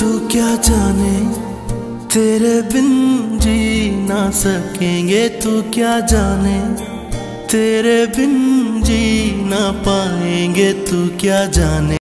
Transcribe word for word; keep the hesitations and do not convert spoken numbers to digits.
तू क्या जाने तेरे बिन जी ना सकेंगे, तू क्या जाने तेरे बिन जी ना पाएंगे, तू क्या जाने।